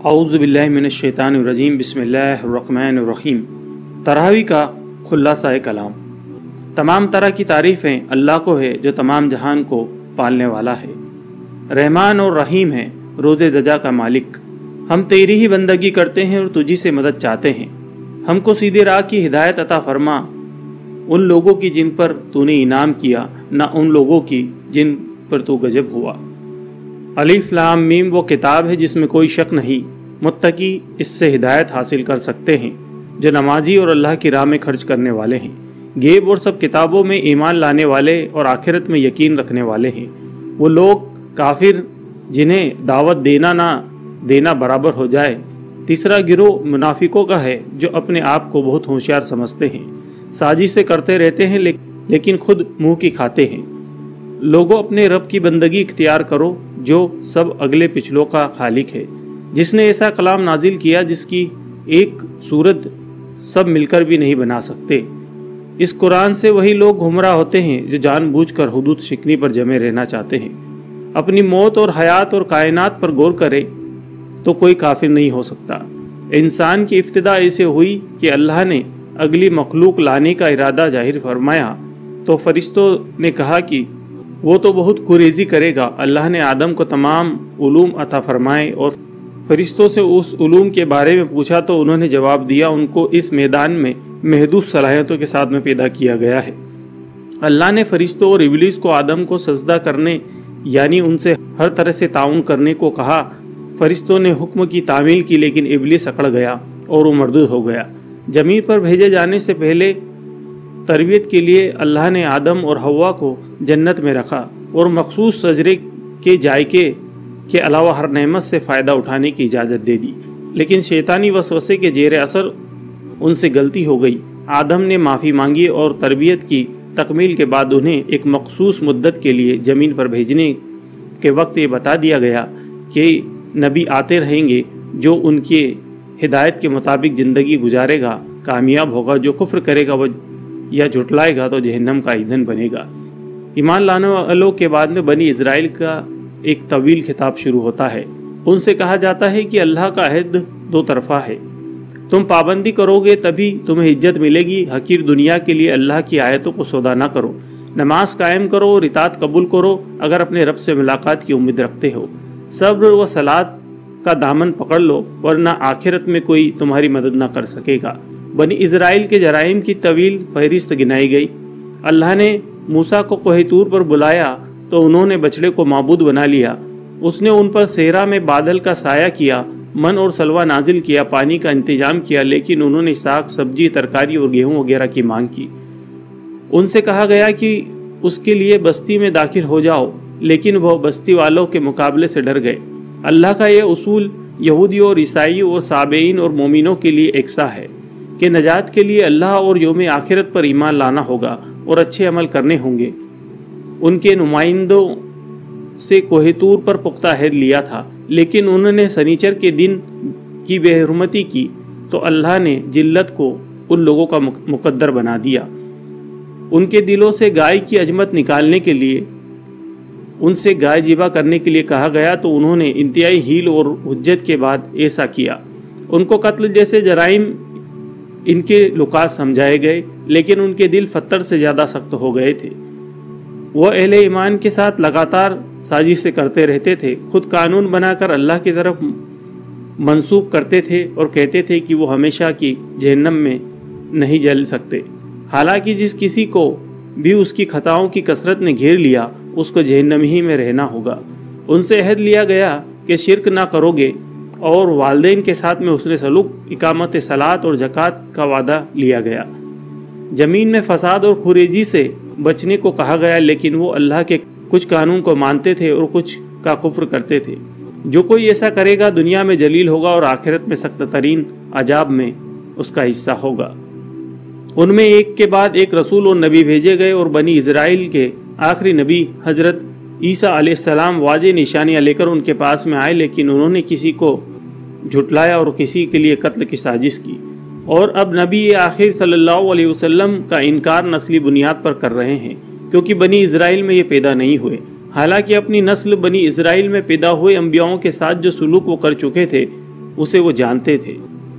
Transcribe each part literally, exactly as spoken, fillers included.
اعوذ باللہ من الشیطان الرجیم بسم اللہ الرحمن الرحیم۔ تراویح کا خلاصہ کلام۔ تمام طرح کی تعریفیں اللہ کو ہے جو تمام جہان کو پالنے والا ہے، رحمان اور رحیم ہے، روز زجا کا مالک۔ ہم تیری ہی بندگی کرتے ہیں اور تجھی سے مدد چاہتے ہیں۔ ہم کو سیدھے راہ کی ہدایت عطا فرما، ان لوگوں کی جن پر تو نے انعام کیا، نہ ان لوگوں کی جن پر تو غضب ہوا۔ الف لام میم وہ کتاب ہے جس میں کوئی شک نہیں، متقی اس سے ہدایت حاصل کر سکتے ہیں جو نمازی اور اللہ کی راہ میں خرچ کرنے والے ہیں۔ غیب اور سب کتابوں میں ایمان لانے والے اور آخرت میں یقین رکھنے والے ہیں۔ وہ لوگ کافر جنہیں دعوت دینا نہ دینا برابر ہو جائے۔ تیسرا گروہ منافقوں کا ہے جو اپنے آپ کو بہت ہوشیار سمجھتے ہیں، سازشیں کرتے رہتے ہیں لیکن خود منہ کی کھاتے ہیں۔ لوگوں اپنے رب کی بندگی اختیار کرو جو سب اگلے پچھلوں کا خالق ہے، جس نے ایسا کلام نازل کیا جس کی ایک صورت سب مل کر بھی نہیں بنا سکتے۔ اس قرآن سے وہی لوگ گمراہ ہوتے ہیں جو جان بوجھ کر حدود شکنی پر جمے رہنا چاہتے ہیں۔ اپنی موت اور حیات اور کائنات پر غور کرے تو کوئی کافر نہیں ہو سکتا۔ انسان کی ابتدا ایسے ہوئی کہ اللہ نے اگلی مخلوق لانے کا ارادہ ظاہر فرمایا تو فرشتوں نے کہا کہ وہ تو بہت کوریزی کرے گا۔ اللہ نے آدم کو تمام علوم عطا فرمائے اور فرشتوں سے اس علوم کے بارے میں پوچھا تو انہوں نے جواب دیا ان کو اس میدان میں محدود صلاحیتوں کے ساتھ میں پیدا کیا گیا ہے۔ اللہ نے فرشتوں اور ابلیس کو آدم کو سجدہ کرنے یعنی ان سے ہر طرح سے تعاون کرنے کو کہا۔ فرشتوں نے حکم کی تعمیل کی لیکن ابلیس اکڑ گیا اور وہ مردود ہو گیا۔ زمین پر بھیجے جانے سے پہلے تربیت کے لیے اللہ نے آدم اور حوا کو جنت میں رکھا اور مخصوص شجرے کے ذائقے کے علاوہ ہر نعمت سے فائدہ اٹھانے کی اجازت دے دی، لیکن شیطانی وسوسے کے زیر اثر ان سے غلطی ہو گئی۔ آدم نے معافی مانگی اور تربیت کی تکمیل کے بعد انہیں ایک مخصوص مدت کے لیے زمین پر بھیجنے کے وقت یہ بتا دیا گیا کہ نبی آتے رہیں گے جو ان کے ہدایت کے مطابق زندگی گزارے گا کامیاب ہوگا، جو کفر کرے گا وہ یا جھٹلائے گا تو جہنم کا ایندھن بنے گا۔ ایمان لانے والوں کے بعد میں بنی اسرائیل کا ایک طویل خطاب شروع ہوتا ہے۔ ان سے کہا جاتا ہے کہ اللہ کا عہد دو طرفہ ہے، تم پابندی کرو گے تبھی تمہیں عزت ملے گی۔ حقیر دنیا کے لیے اللہ کی آیتوں کو سودا نہ کرو، نماز قائم کرو اور اطاعت قبول کرو اگر اپنے رب سے ملاقات کی امید رکھتے ہو۔ صبر و صلات کا دامن پکڑ لو ورنہ آخرت میں کوئی تمہاری مدد نہ کر سکے گا۔ بنی اسرائیل کے جرائم کی طویل فہرست گنائی گئی۔ اللہ نے موسیٰ کو کوہ طور پر بلایا تو انہوں نے بچڑے کو معبود بنا لیا۔ اس نے ان پر صحرا میں بادل کا سایہ کیا، من اور سلوہ نازل کیا، پانی کا انتظام کیا، لیکن انہوں نے ساگ سبزی ترکاری اور گیہوں وغیرہ کی مانگ کی۔ ان سے کہا گیا کہ اس کے لیے بستی میں داخل ہو جاؤ، لیکن وہ بستی والوں کے مقابلے سے ڈر گئے۔ اللہ کا یہ اصول یہودیوں اور عیسائیوں اور صابئین اور مومنوں کے لیے یکساں ہے کہ نجات کے لیے اللہ اور یوم آخرت پر ایمان لانا ہوگا اور اچھے عمل کرنے ہوں گے۔ ان کے نمائندوں سے کوہ طور پر پختہ عہد لیا تھا، لیکن انہوں نے سنیچر کے دن کی بے حرمتی کی تو اللہ نے ذلت کو ان لوگوں کا مقدر بنا دیا۔ ان کے دلوں سے گائے کی عظمت نکالنے کے لیے ان سے گائے ذبح کرنے کے لیے کہا گیا تو انہوں نے انتہائی ہیل اور حجت کے بعد ایسا کیا۔ ان کو قتل جیسے جرائم ان کے لکات سمجھائے گئے، لیکن ان کے دل پتھر سے زیادہ سخت ہو گئے تھے۔ وہ اہل ایمان کے ساتھ لگاتار سازشیں کرتے رہتے تھے، خود قانون بنا کر اللہ کی طرف منسوب کرتے تھے اور کہتے تھے کہ وہ ہمیشہ کی جہنم میں نہیں جل سکتے، حالانکہ جس کسی کو بھی اس کی خطاؤں کی کثرت نے گھیر لیا اس کو جہنم ہی میں رہنا ہوگا۔ ان سے عہد لیا گیا کہ شرک نہ کرو گے اور والدین کے ساتھ میں حسن سلوک، اقامت صلاۃ اور زکوٰۃ کا وعدہ لیا گیا۔ زمین میں فساد اور خوریزی سے بچنے کو کہا گیا، لیکن وہ اللہ کے کچھ قانون کو مانتے تھے اور کچھ کا کفر کرتے تھے۔ جو کوئی ایسا کرے گا دنیا میں ذلیل ہوگا اور آخرت میں سخت ترین عذاب میں اس کا حصہ ہوگا۔ ان میں ایک کے بعد ایک رسول اور نبی بھیجے گئے اور بنی اسرائیل کے آخری نبی حضرت عیسیٰ علیہ السلام واضح نشانیاں لے کر ان کے پاس میں آئے، لیکن انہوں نے کسی کو جھٹلایا اور کسی کے لیے قتل کی سازش کی۔ اور اب نبی آخر صلی اللہ علیہ وسلم کا انکار نسلی بنیاد پر کر رہے ہیں، کیونکہ بنی اسرائیل میں یہ پیدا نہیں ہوئے۔ حالانکہ اپنی نسل بنی اسرائیل میں پیدا ہوئے انبیاؤں کے ساتھ جو سلوک وہ کر چکے تھے उसे वो जानते थे।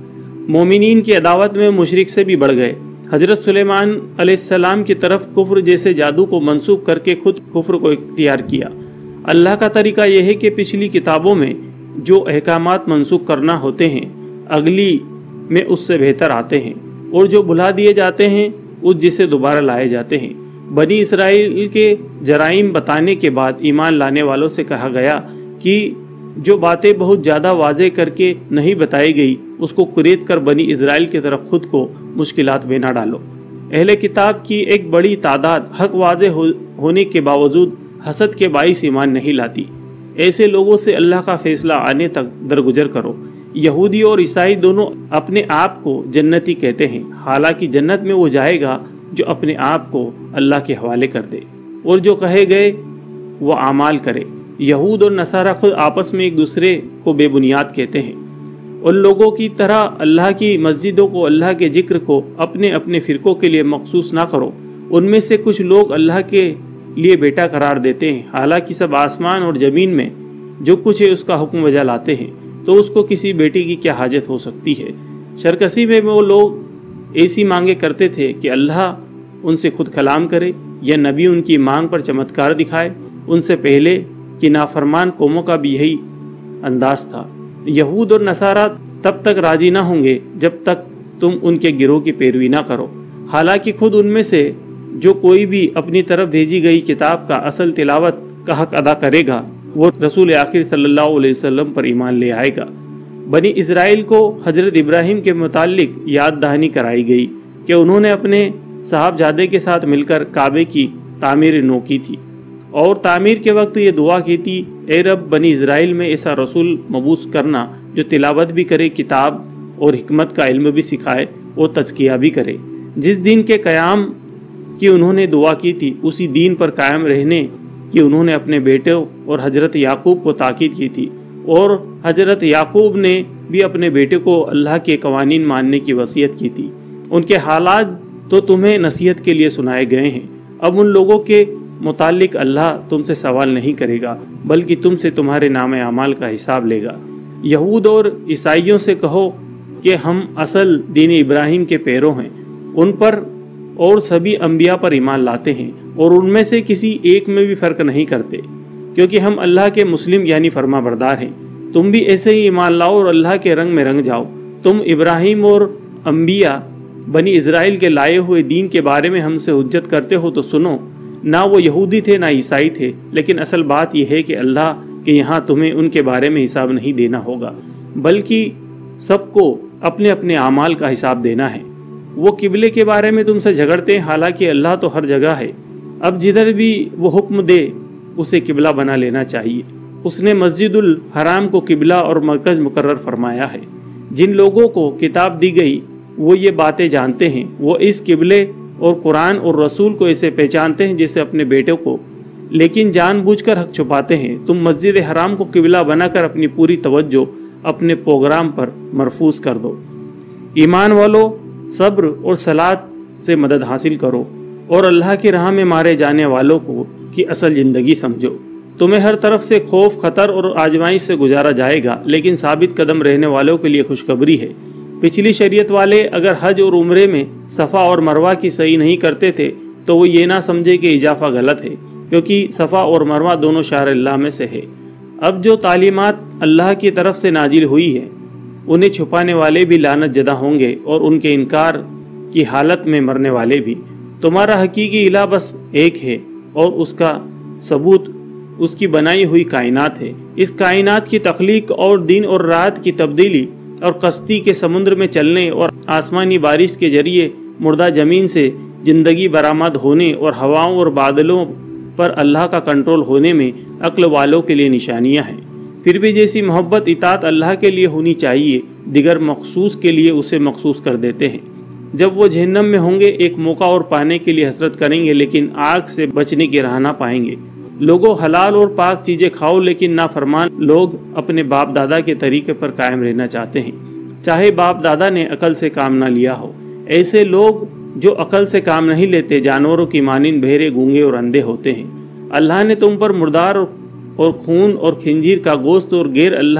मोमिनीन की अदावत में मुशरिक से भी बढ़ गए। हजरत सुलेमान अलैहिस्सलाम की तरफ कुफ्र जैसे जादू को मंसूब करके खुद कुफ्र को इख्तियार किया। अल्लाह का तरीका यह है कि पिछली किताबों में जो अहकामात मंसूख करना होते हैं अगली में उससे बेहतर आते हैं, और जो भुला दिए जाते हैं उस जिसे दोबारा लाए जाते हैं। बनी इसराइल के जराइम बताने के बाद ईमान लाने वालों से कहा गया कि जो बातें बहुत ज़्यादा वाज़े करके नहीं बताई गई उसको कुरेद कर बनी इसराइल की तरफ खुद को मुश्किलात में ना डालो। अहले किताब की एक बड़ी तादाद हक वाज़े हो, होने के बावजूद हसद के बाइस ईमान नहीं लाती। ऐसे लोगों से अल्लाह का फैसला आने तक दरगुजर करो। यहूदी और ईसाई दोनों अपने आप को जन्नती कहते हैं, हालांकि जन्नत में वो जाएगा जो अपने आप को अल्लाह के हवाले कर दे और जो कहे गए वो आमाल करे। यहूद और नसारा खुद आपस में एक दूसरे को बेबुनियाद कहते हैं। उन लोगों की तरह अल्लाह की मस्जिदों को, अल्लाह के जिक्र को अपने अपने फ़िरक़ों के लिए मखसूस ना करो। उनमें से कुछ लोग अल्लाह के लिए बेटा करार देते हैं, हालांकि सब आसमान और ज़मीन में जो कुछ है उसका हुक्म वजा लाते हैं, तो उसको किसी बेटी की क्या हाजत हो सकती है। शरकसी में वो लोग ऐसी मांगे करते थे कि अल्लाह उनसे खुद कलाम करे या नबी उनकी मांग पर चमत्कार दिखाए। उनसे पहले कि नाफरमान कौमों का भी यही अंदाज था। यहूद और नसारा तब तक राजी ना होंगे जब तक तुम उनके गिरोह की पैरवी ना करो, हालांकि खुद उनमें से जो कोई भी अपनी तरफ भेजी गई किताब का असल तिलावत का हक अदा करेगा वो रसूल आखिर सल्लल्लाहु अलैहि वसल्लम पर ईमान ले आएगा। बनी इज़राइल को हजरत इब्राहिम के मुतालिक याद दहानी कराई गई कि उन्होंने अपने साहबजादे के साथ मिलकर काबे की तामीर नो की थी और तामीर के वक्त ये दुआ की थी, ए रब, बनी इज़राइल में ऐसा रसूल मबूस करना जो तिलावत भी करे, किताब और हिकमत का इल्म भी सिखाए और तज़किया भी करे। जिस दीन के क़याम की उन्होंने दुआ की थी उसी दीन पर कायम रहने की उन्होंने अपने बेटों और हजरत याकूब को ताकीद की थी, और हजरत याकूब ने भी अपने बेटे को अल्लाह के कवानीन मानने की वसीयत की थी। उनके हालात तो तुम्हें नसीहत के लिए सुनाए गए हैं। अब उन लोगों के मुतालिक अल्लाह तुमसे सवाल नहीं करेगा, बल्कि तुमसे तुम्हारे नाम अमाल का हिसाब लेगा। यहूद और ईसाइयों से कहो कि हम असल दीन इब्राहिम के पैरों हैं, उन पर और सभी अम्बिया पर ईमान लाते हैं और उनमें से किसी एक में भी फ़र्क नहीं करते, क्योंकि हम अल्लाह के मुस्लिम यानी फरमा बरदार हैं। तुम भी ऐसे ही ईमान लाओ और अल्लाह के रंग में रंग जाओ। तुम इब्राहिम और अम्बिया बनी इज़राइल के लाए हुए दीन के बारे में हमसे हुज्जत करते हो तो सुनो। ना वो यहूदी थे ना ईसाई थे, लेकिन असल बात यह है कि अल्लाह के यहाँ तुम्हें उनके बारे में हिसाब नहीं देना होगा, बल्कि सबको अपने अपने आमाल का हिसाब देना है। वो किबले के बारे में तुमसे झगड़ते हैं, हालांकि अल्लाह तो हर जगह है। अब जिधर भी वो हुक्म दे उसे किबला बना लेना चाहिए। उसने मस्जिदुल हराम को किबला और मरकज़ मुकर्रर फरमाया है। जिन लोगों को किताब दी गई वो ये बातें जानते हैं, वो इस किबले और कुरान और रसूल को ऐसे पहचानते हैं जैसे अपने बेटों को, लेकिन जानबूझकर हक छुपाते हैं। तुम मस्जिद हराम को किबला बनाकर अपनी पूरी तवज्जो अपने प्रोग्राम पर मरफूज कर दो। ईमान वालों, सब्र और सलात से मदद हासिल करो और अल्लाह की राह में मारे जाने वालों को की असल ज़िंदगी समझो। तुम्हें हर तरफ से खौफ, खतर और आजमाइश से गुजारा जाएगा, लेकिन साबित कदम रहने वालों के लिए खुशखबरी है। पिछली शरीयत वाले अगर हज और उम्रे में सफ़ा और मरवा की सही नहीं करते थे तो वो ये ना समझे कि इजाफा गलत है, क्योंकि सफ़ा और मरवा दोनों शार अल्लाह में से है। अब जो तालीमात अल्लाह की तरफ से नाजिल हुई है उन्हें छुपाने वाले भी लानत ज़दा होंगे और उनके इनकार की हालत में मरने वाले भी। तुम्हारा हकीकी इलाह बस एक है और उसका सबूत उसकी बनाई हुई कायनात है। इस कायनात की तख्लीक और दिन और रात की तब्दीली और कश्ती के समुद्र में चलने और आसमानी बारिश के जरिए मुर्दा ज़मीन से ज़िंदगी बरामद होने और हवाओं और बादलों पर अल्लाह का कंट्रोल होने में अक्ल वालों के लिए निशानियां हैं। फिर भी जैसी मोहब्बत इताअत अल्लाह के लिए होनी चाहिए, दिगर मखसूस के लिए उसे मखसूस कर देते हैं। जब वो जहन्नम में होंगे एक मौका और पाने के लिए हसरत करेंगे, लेकिन आग से बचने की राह ना पाएंगे। लोगों, हलाल और पाक चीज़ें खाओ, लेकिन नाफरमान लोग अपने बाप दादा के तरीके पर कायम रहना चाहते हैं, चाहे बाप दादा ने अकल से काम ना लिया हो। ऐसे लोग जो अकल से काम नहीं लेते जानवरों की मानिंद बहरे, गूंगे और अंधे होते हैं। अल्लाह ने तुम पर मुर्दार और खून और खिंजीर का गोश्त और गैर अल्लाह के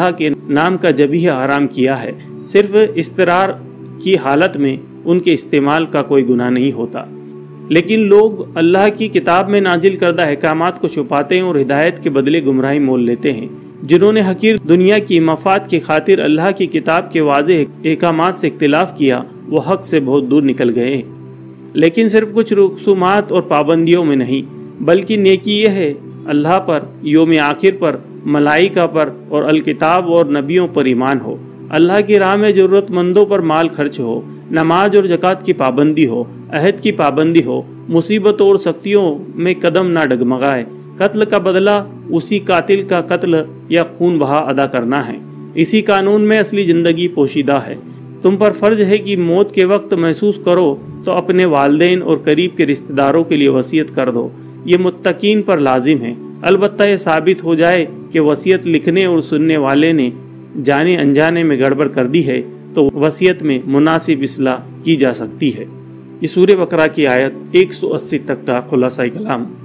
नाम का जबीह हराम किया है। सिर्फ इस्तरार की हालत में उनके इस्तेमाल का कोई गुनाह नहीं होता, लेकिन लोग अल्लाह की किताब में नाजिल करदा अहकामात को छुपाते हैं और हिदायत के बदले गुमराही मोल लेते हैं। जिन्होंने हकीर दुनिया की मफाद की खातिर अल्लाह की किताब के वाज़ेह अहकामात से इख्तिलाफ किया, वो हक से बहुत दूर निकल गए। लेकिन सिर्फ कुछ रसूमात और पाबंदियों में नहीं, बल्कि नेकी यह है अल्लाह पर, योम आखिर पर, मलाइका पर और अल किताब और नबियों पर ईमान हो, अल्लाह की राह में ज़रूरतमंदों पर माल खर्च हो, नमाज और ज़कात की पाबंदी हो, अहद की पाबंदी हो, मुसीबतों और सख्तियों में कदम ना डगमगाए, कत्ल का बदला उसी कातिल का कत्ल या खून बहा अदा करना है। इसी कानून में असली ज़िंदगी पोशीदा है। तुम पर फ़र्ज है कि मौत के वक्त महसूस करो तो अपने वालिदैन और करीब के रिश्तेदारों के लिए वसीयत कर दो। ये मुत्तकीन पर लाजिम है। अलबत्ता ये साबित हो जाए कि वसीयत लिखने और सुनने वाले ने जाने अनजाने में गड़बड़ कर दी है तो वसीयत में मुनासिब इस्लाह की जा सकती है। ये सूरह बकरा की आयत एक सौ अस्सी तक का खुलासा कलाम।